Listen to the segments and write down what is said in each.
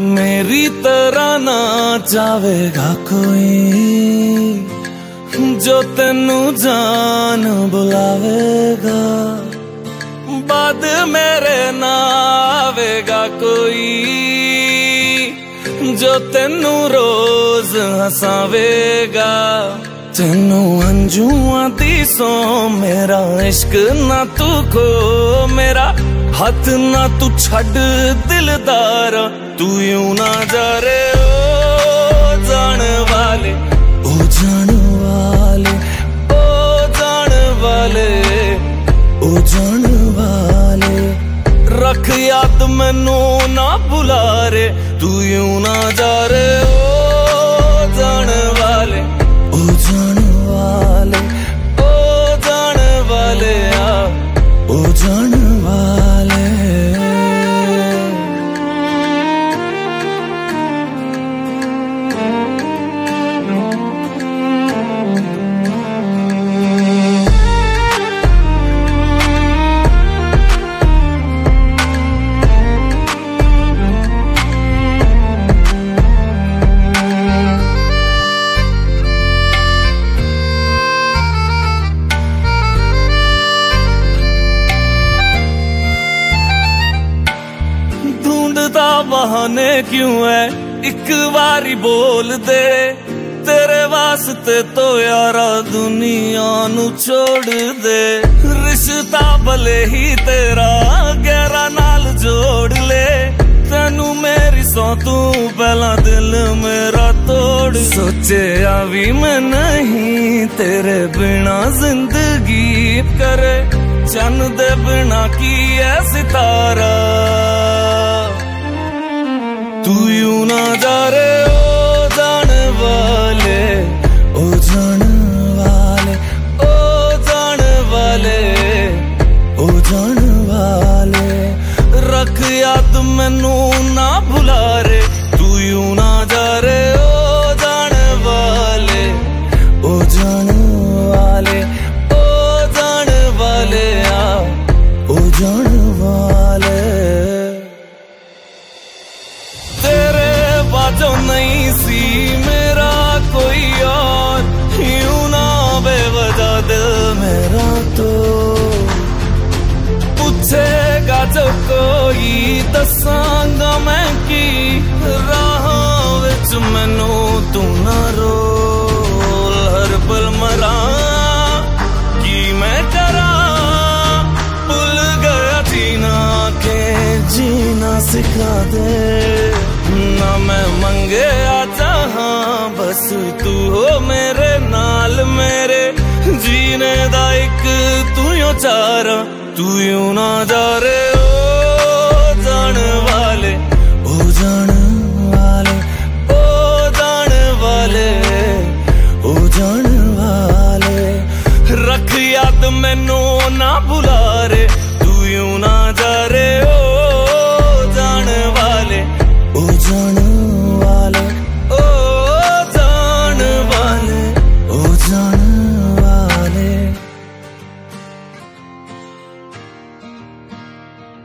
मेरी तरह ना चावेगा कोई जो तेनू जान बुलावेगा, बाद मेरे ना आवेगा कोई जो तेनू रोज हसावेगा। तेनू अंजुआं दी सो मेरा इश्क ना तू खो, मेरा हाथ ना तू छड़ दिलदार, तू यूं ना जा रे ओ जान वाले, ओ जान वाले, ओ जान वाले, ओ जान वाले। रख याद मैनू ना भुला रे, तू यूं ना जा रे ओ जान वाले, ओ जान वाले, ओ जान वाले, ओ जान वाले। बहाने क्यों है एक बारी बोल दे, तेरे वास्ते तो यारा दुनिया नू छोड़ दे। रिश्ता भले ही तेरा गहरा नाल जोड़ ले, तेनू मेरी सौ तू पहला दिल मेरा तोड़। सोचे भी मैं नहीं तेरे बिना जिंदगी करे, चन दे बिना की है सितारा, तू यूं ना जा रे ओ जान वाले, ओ जान वाले, ओ जान वाले, ओ जान वाले। रख याद मैनू ना भुला रे, तू यूं ना जा रे ओ जान वाले, ओ जान वाले, ओ जान वाले, ओ जान वाले। जो नहीं सी मेरा कोई और, यूं ना बेवजह दिल मेरा तो पूछेगा जो कोई, दसांगा मैं की राहों विच मैनू तू ना रोल। हर पल मरा की मैं करा, भुल गया जीना के जीना सिखा दे, ना मैं मंगे आ जहां बस तू हो मेरे नाल, मेरे जीने दा एक तू यो चारा, तू यूं ना जा रे ओ जान वाले, ओ जान वाले, ओ जान वाले, ओ जान वाले। रख याद मैनू ना भुला रे, तू यूं ना जा रे ओ जान वाले, ओ जान वाले, ओ जान वाले, ओ जान वाले।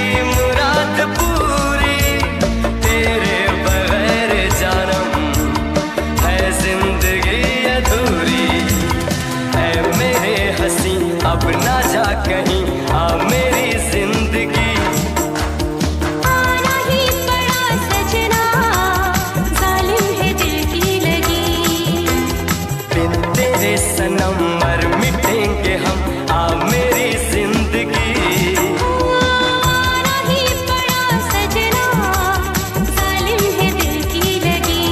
मुराद पूरी, तेरे बगैर जानम है जिंदगी अधूरी। है मेरे हंसी अब ना जा कहीं, आ मेरी जिंदगी। आना ही पड़ा सजना, जालिम है दिल की लगी। बिन तेरे सनम मर मिटेंगे हम, आ मेरी जिंदगी। आना ही पड़ा सजना, जालिम है दिल की लगी।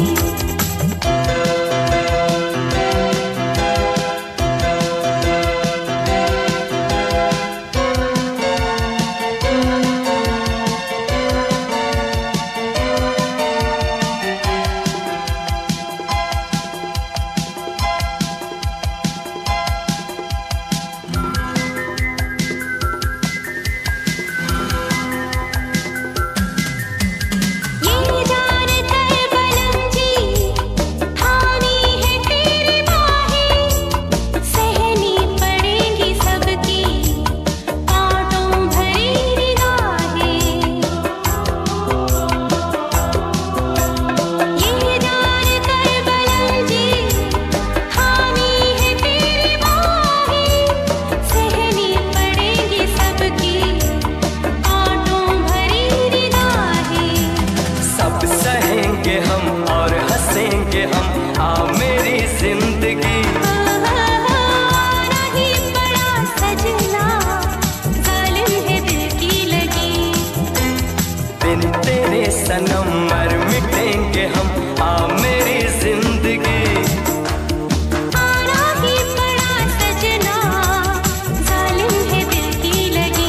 ये जान करबलम जी, ठानी है तेरी बाहें, सहनी पड़ेगी सबकी कांटों भरी निगाहें। ये जान करबलम जी, ठानी है तेरी बाहें, सहनी पड़ेगी सबकी कांटों भरी निगाहें। सब सहेंगे हम और हंसेंगे हम, आ मेरी जिंदगी। आना ही पड़ा सजना, जालिम है दिल की लगी। बिन तेरे सनम मर मिटेंगे हम, आ मेरी जिंदगी। आना ही पड़ा सजना, जालिम है दिल की लगी।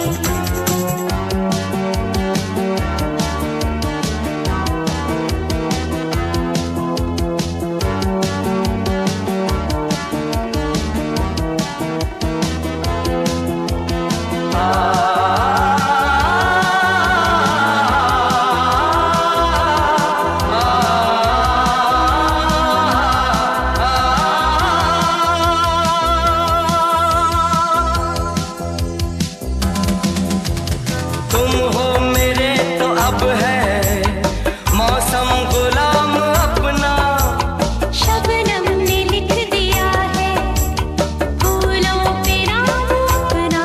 तुम हो मेरे तो अब है मौसम गुलाम अपना। शबनम ने लिख दिया है फूलों पे नाम अपना।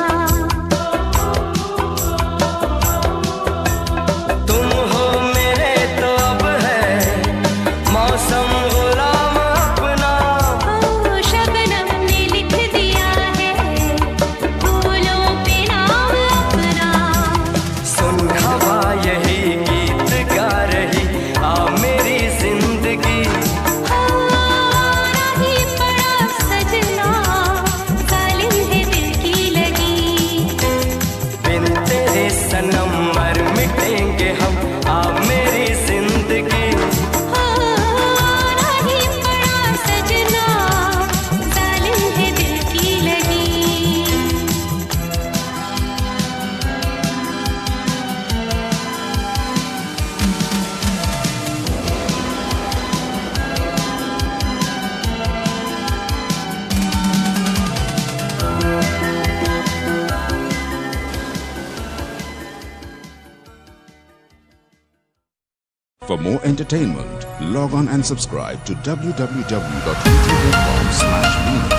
तुम हो मेरे तो अब है मौसम गुलाम अपना। ओ शबनम ने लिख दिया है फूलों पे नाम अपना। सुन हवा यही गीत गा रही, आ मेरी जिंदगी। आना ही पड़ा सजना, जालिम है दिल की लगी। बिन तेरे सनम मर मिटेंगे हम, आ मेरी जिंदगी। आना ही पड़ा सजना, जालिम है दिल की लगी। For more entertainment, log on and subscribe to www.youtube.com/Meena.